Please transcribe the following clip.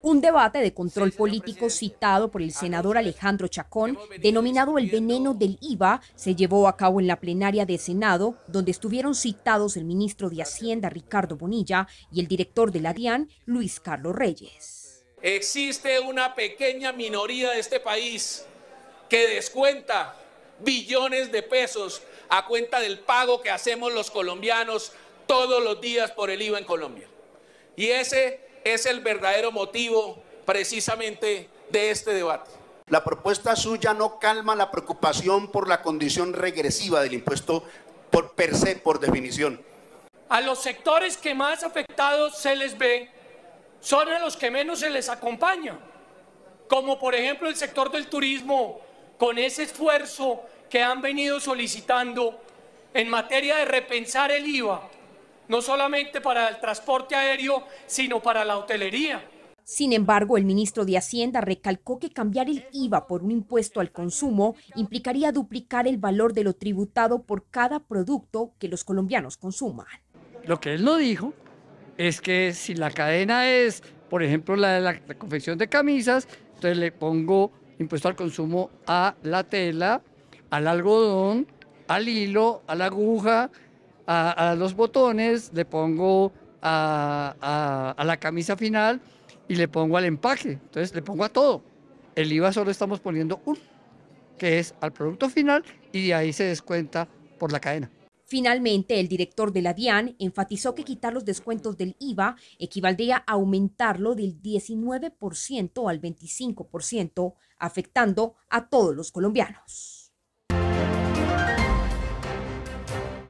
Un debate de control político citado por el senador Alejandro Chacón, denominado el veneno del IVA, se llevó a cabo en la plenaria de Senado, donde estuvieron citados el ministro de Hacienda Ricardo Bonilla y el director de la DIAN, Luis Carlos Reyes. Existe una pequeña minoría de este país que descuenta billones de pesos a cuenta del pago que hacemos los colombianos todos los días por el IVA en Colombia. Y ese es el verdadero motivo precisamente de este debate. La propuesta suya no calma la preocupación por la condición regresiva del impuesto por per se, por definición. A los sectores que más afectados se les ve son a los que menos se les acompaña, como por ejemplo el sector del turismo, con ese esfuerzo que han venido solicitando en materia de repensar el IVA, no solamente para el transporte aéreo, sino para la hotelería. Sin embargo, el ministro de Hacienda recalcó que cambiar el IVA por un impuesto al consumo implicaría duplicar el valor de lo tributado por cada producto que los colombianos consuman. Lo que él no dijo es que si la cadena es, por ejemplo, la de la confección de camisas, entonces le pongo impuesto al consumo a la tela, al algodón, al hilo, a la aguja, a los botones, le pongo a la camisa final y le pongo al empaque. Entonces le pongo a todo. El IVA solo estamos poniendo uno, que es al producto final, y de ahí se descuenta por la cadena. Finalmente, el director de la DIAN enfatizó que quitar los descuentos del IVA equivaldría a aumentarlo del 19% al 25%, afectando a todos los colombianos.